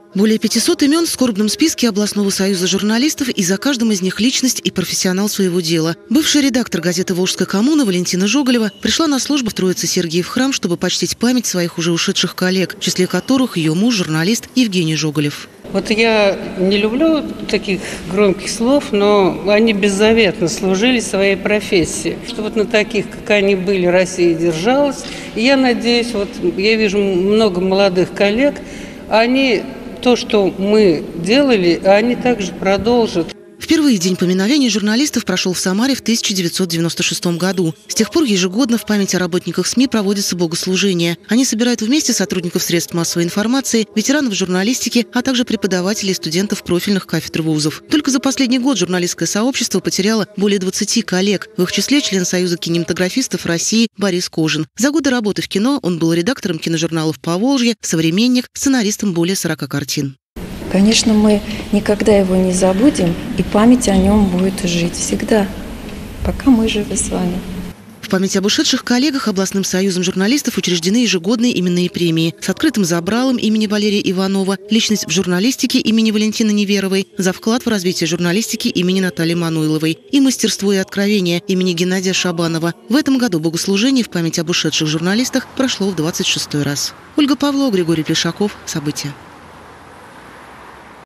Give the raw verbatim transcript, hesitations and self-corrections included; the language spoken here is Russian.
Более пятисот имен в скорбном списке областного союза журналистов, и за каждым из них личность и профессионал своего дела. Бывший редактор газеты «Волжская коммуна» Валентина Жоголева пришла на службу в Троице-Сергиев храм, чтобы почтить память своих уже ушедших коллег, в числе которых ее муж, журналист Евгений Жоголев. Вот я не люблю таких громких слов, но они беззаветно служили своей профессии. Что вот на таких, как они были, Россия держалась. И я надеюсь, вот я вижу много молодых коллег, они то, что мы делали, они также продолжат. Впервые день поминовения журналистов прошел в Самаре в тысяча девятьсот девяносто шестом году. С тех пор ежегодно в память о работниках СМИ проводятся богослужения. Они собирают вместе сотрудников средств массовой информации, ветеранов журналистики, а также преподавателей и студентов профильных кафедр вузов. Только за последний год журналистское сообщество потеряло более двадцати коллег, в их числе член Союза кинематографистов России Борис Кожин. За годы работы в кино он был редактором киножурналов «Поволжье», «Современник», сценаристом более сорока картин. Конечно, мы никогда его не забудем, и память о нем будет жить всегда, пока мы живы с вами. В память об ушедших коллегах областным союзом журналистов учреждены ежегодные именные премии с открытым забралом имени Валерия Иванова, личность в журналистике имени Валентины Неверовой, за вклад в развитие журналистики имени Натальи Мануиловой и мастерство и откровение имени Геннадия Шабанова. В этом году богослужение в память об ушедших журналистах прошло в двадцать шестой раз. Ольга Павлова, Григорий Плешаков. События.